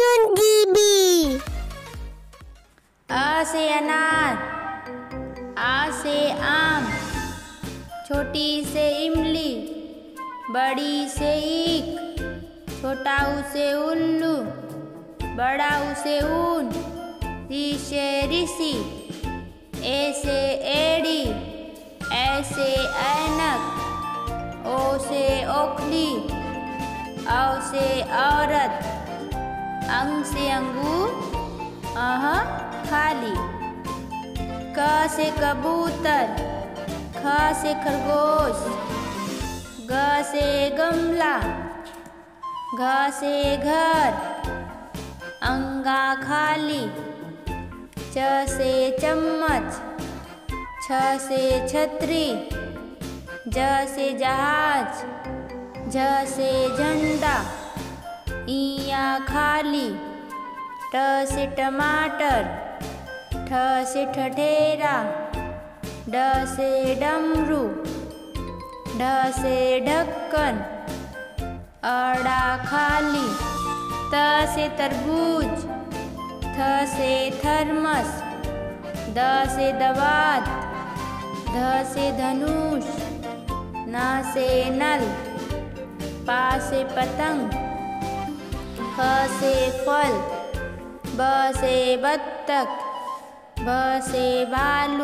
अर्जुन दीदी। आ से अनार, आ से आम, छोटी से इमली, बड़ी से ईख, छोटा ऊ से उल्लू, बड़ा ऊ से ऊन, री से ऋषि, ए से एड़ी, ए से ऐनक, ओ से ओखली, औ से औरत, अंग से अंगूर, अह खाली। क से कबूतर, ख से खरगोश, ग से गमला, घ से घर, अंगा खाली। च से चम्मच, छ से छतरी, ज से जहाज, झ से झंडा, इया खाली। ट से टमाटर, ठ से ठठेरा, ड से डमरू, ढ से ढक्कन, अड़ा खाली। त से तरबूज, थ से थर्मस, द से दवात, ध से धनुष, न से नल, पा से पतंग, फ से फल, ब से बत्तख, भ से भालू,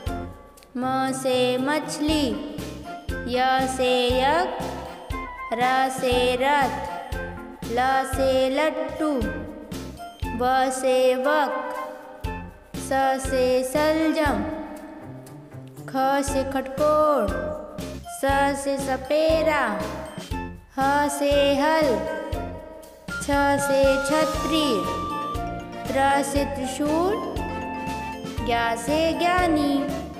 म से मछली, य से यज्ञ, र से रथ, ल से लट्टू, व से वक, स से सलजम, ख से खटकोर, स से सपेरा, ह से हल, छ से छतरी, त्र से त्रिशूल, ज्ञा से ज्ञानी।